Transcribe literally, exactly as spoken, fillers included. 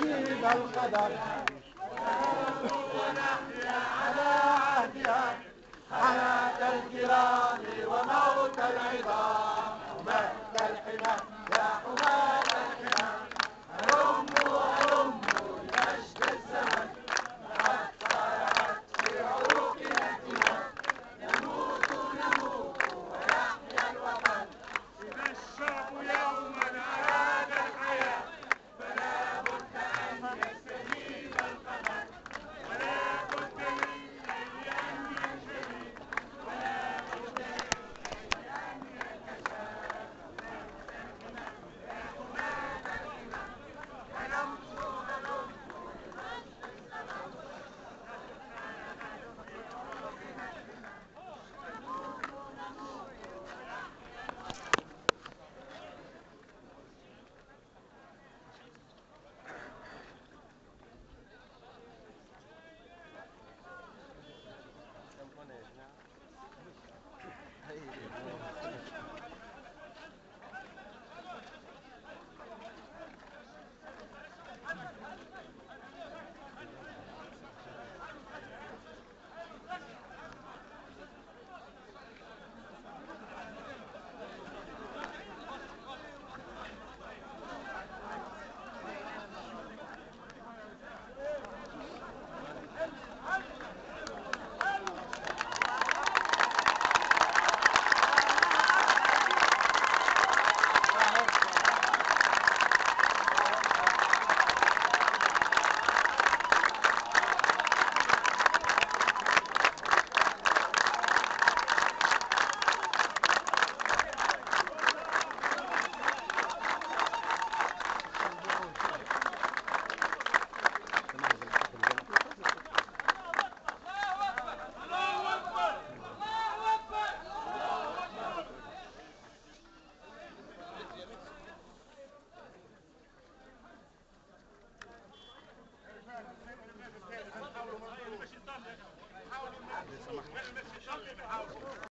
يجيب القدر ونحيا على عهدها حياة الكرام وموت العظام. حماة الحمى يا حماة الحمى هلموا هلموا لمجد الزمن لقد صارت في عروقنا الدماء. نموت نموت ويحيا الوطن إذا الشعب يوما أراد الحياة فلا بد أن يستجيب القدر ولا بد للخير أن ينجلي ولا بد للخير أن يتشافى. يا حماة الحمى هلموا هلموا لمجد الزمن نموت نموت